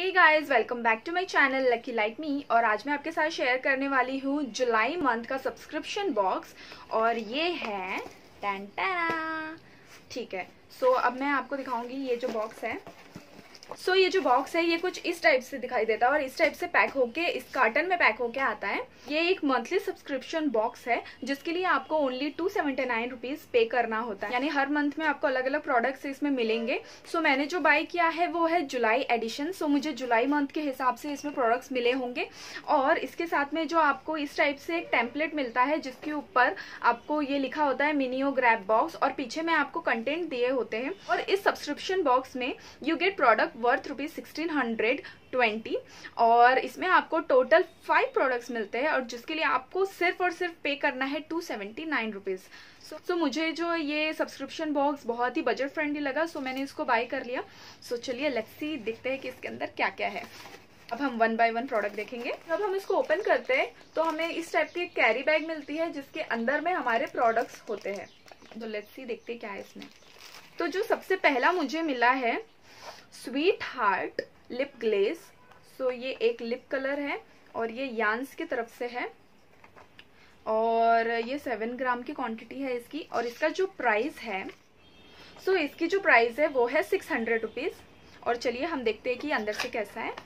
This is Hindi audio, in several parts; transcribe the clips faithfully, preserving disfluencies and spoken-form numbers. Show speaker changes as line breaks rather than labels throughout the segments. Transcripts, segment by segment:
Hey guys, welcome back to my channel Lucky Like Me. और आज मैं आपके साथ शेयर करने वाली हूँ जुलाई मंथ का सब्सक्रिप्शन बॉक्स। और ये है टन टन। ठीक है, सो so, अब मैं आपको दिखाऊंगी ये जो बॉक्स है। सो so, ये जो बॉक्स है ये कुछ इस टाइप से दिखाई देता है और इस टाइप से पैक होके इस कार्टन में पैक होके आता है। ये एक मंथली सब्सक्रिप्शन बॉक्स है जिसके लिए आपको only two seventy nine rupees pay करना होता है, यानी हर मंथ में आपको अलग अलग प्रोडक्ट्स इसमें मिलेंगे। सो so, मैंने जो बाय किया है वो है जुलाई एडिशन। सो so, मुझे जुलाई मंथ के हिसाब से इसमें प्रोडक्ट्स मिले होंगे। और इसके साथ में जो आपको इस टाइप से एक टेम्पलेट मिलता है जिसके ऊपर आपको ये लिखा होता है मिनियो ग्रैब बॉक्स, और पीछे में आपको कंटेंट दिए होते हैं। और इस सब्सक्रिप्शन बॉक्स में you get product worth rupees sixteen hundred twenty, और इसमें आपको टोटल फाइव प्रोडक्ट्स मिलते हैं और जिसके लिए आपको सिर्फ और सिर्फ पे करना है two seventy nine rupees. So so, मुझे जो ये सब्सक्रिप्शन बॉक्स बहुत ही बजट फ्रेंडली लगा, सो so मैंने इसको बाय कर लिया। सो so, चलिए लेट्स सी, देखते हैं कि इसके अंदर क्या क्या है। अब हम वन बाय वन प्रोडक्ट देखेंगे। जब हम इसको ओपन करते हैं तो हमें इस टाइप की कैरी बैग मिलती है जिसके अंदर में हमारे प्रोडक्ट्स होते हैं। तो लेट्स सी, देखते हैं क्या है इसमें। तो जो सबसे पहला मुझे मिला है sweetheart lip glaze. So ये एक लिप कलर है और ये यान्स की तरफ से है और ये सेवन ग्राम की क्वांटिटी है इसकी। और इसका जो प्राइस है, सो इसकी जो प्राइस है वो है सिक्स हंड्रेड रुपीज। और चलिए हम देखते हैं कि अंदर से कैसा है।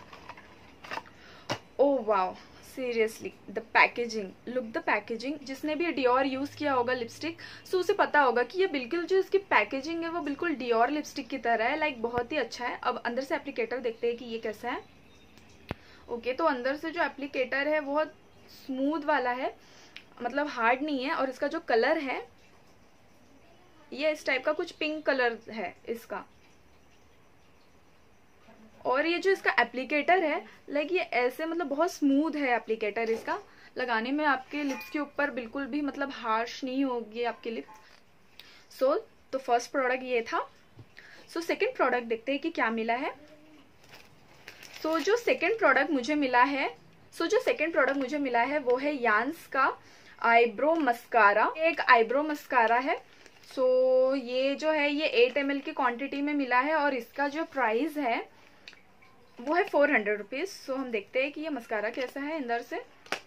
Oh wow, seriously the packaging, look the packaging. जिसने भी डियोर यूज किया होगा लिपस्टिक, सो उसे पता होगा कि ये बिल्कुल जो इसकी पैकेजिंग है वो बिल्कुल डियोर लिपस्टिक की तरह है। लाइक बहुत ही अच्छा है। अब अंदर से एप्लीकेटर देखते हैं कि ये कैसा है। ओके okay, तो अंदर से जो एप्लीकेटर है बहुत स्मूथ वाला है, मतलब हार्ड नहीं है। और इसका जो कलर है ये इस टाइप का कुछ पिंक कलर है इसका। और ये जो इसका एप्लीकेटर है, लाइक ये ऐसे मतलब बहुत स्मूथ है एप्लीकेटर इसका। लगाने में आपके लिप्स के ऊपर बिल्कुल भी मतलब हार्श नहीं होगी आपके लिप्स। सो so, तो फर्स्ट प्रोडक्ट ये था। सो सेकंड प्रोडक्ट देखते हैं कि क्या मिला है। सो so, जो सेकंड प्रोडक्ट मुझे मिला है सो so, जो सेकंड प्रोडक्ट मुझे मिला है वो है यान्स का आईब्रो मस्कारा। एक आईब्रो मस्कारा है। सो so, ये जो है ये एट एम एल की क्वांटिटी में मिला है और इसका जो प्राइस है वो है फोर हंड्रेड रुपीज। सो हम देखते हैं कि ये मस्कारा कैसा है अंदर से।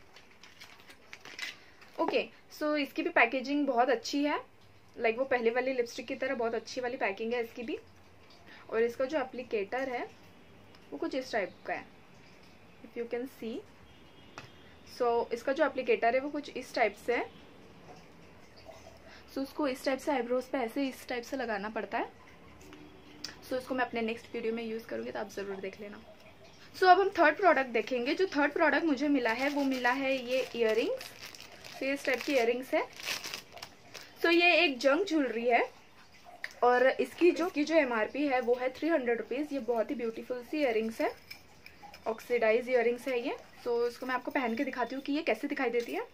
ओके, सो इसकी भी पैकेजिंग बहुत अच्छी है, लाइक वो पहले वाली लिपस्टिक की तरह बहुत अच्छी वाली पैकिंग है इसकी भी। और इसका जो एप्लीकेटर है वो कुछ इस टाइप का है, if you can see. So इसका जो एप्लीकेटर है वो कुछ इस टाइप से है। सो so, उसको इस टाइप से आईब्रोज पे ऐसे इस टाइप से लगाना पड़ता है। सो so, इसको मैं अपने नेक्स्ट वीडियो में यूज करूंगी तो आप जरूर देख लेना। सो so, अब हम थर्ड प्रोडक्ट देखेंगे। जो थर्ड प्रोडक्ट मुझे मिला है वो मिला है ये इयररिंग्स। so, ये इस टाइप की इयररिंग्स है। सो so, ये एक जंग ज्वेलरी है और इसकी जो इसकी जो एमआरपी है वो है थ्री हंड्रेड रुपीज। ये बहुत ही ब्यूटीफुल सी इयररिंग्स है, ऑक्सीडाइज इयररिंग्स है ये। सो so, इसको मैं आपको पहन के दिखाती हूँ कि ये कैसे दिखाई देती है।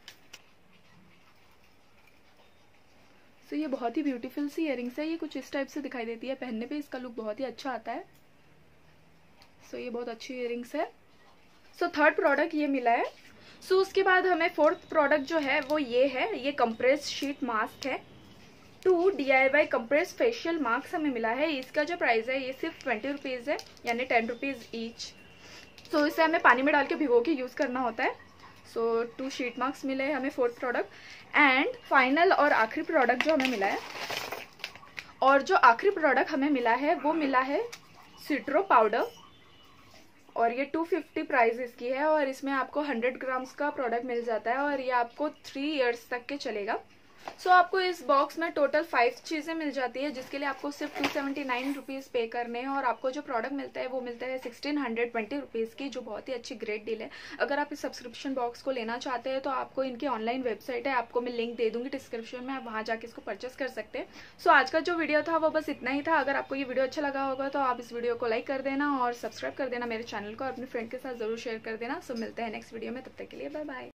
सो so, ये बहुत ही ब्यूटीफुल सी इयररिंग्स है। ये कुछ इस टाइप से दिखाई देती है, पहनने पे इसका लुक बहुत ही अच्छा आता है। सो so, ये बहुत अच्छी इयररिंग्स है। सो थर्ड प्रोडक्ट ये मिला है। सो so, उसके बाद हमें फोर्थ प्रोडक्ट जो है वो ये है, ये कंप्रेस शीट मास्क है। Two D I Y compress facial mask हमें मिला है। इसका जो प्राइस है ये सिर्फ ट्वेंटी रुपीज है, यानी टेन रुपीज ईच। सो इसे हमें पानी में डाल के भिगो के यूज करना होता है। सो टू शीट मास्क मिले हमें फोर्थ प्रोडक्ट। एंड फाइनल और आखिरी प्रोडक्ट जो हमें मिला है, और जो आखिरी प्रोडक्ट हमें मिला है वो मिला है सिट्रो पाउडर। और ये टू फिफ्टी प्राइस इसकी है और इसमें आपको हंड्रेड ग्राम्स का प्रोडक्ट मिल जाता है और ये आपको थ्री इयर्स तक के चलेगा। सो so, आपको इस बॉक्स में टोटल फाइव चीज़ें मिल जाती है जिसके लिए आपको सिर्फ टू सेवेंटी नाइन रुपीज़ पे करने हैं। और आपको जो प्रोडक्ट मिलता है वो मिलता है सिक्सटीन हंड्रेड ट्वेंटी रुपीज़ की, जो बहुत ही अच्छी ग्रेट डील है। अगर आप इस सब्सक्रिप्शन बॉक्स को लेना चाहते हैं तो आपको इनकी ऑनलाइन वेबसाइट है, आपको मैं लिंक दे दूंगी डिस्क्रिप्शन में, आप वहाँ जाके इसको परचेस कर सकते हैं। सो so, आज का जो वीडियो था वो बस इतना ही था। अगर आपको ये वीडियो अच्छा लगा होगा तो आप इस वीडियो को लाइक कर देना और सब्सक्राइब कर देना मेरे चैनल को, और अपने फ्रेंड के साथ जरूर शेयर कर देना। सो so, मिलते हैं नेक्स्ट वीडियो में, तब तक के लिए बाय बाय।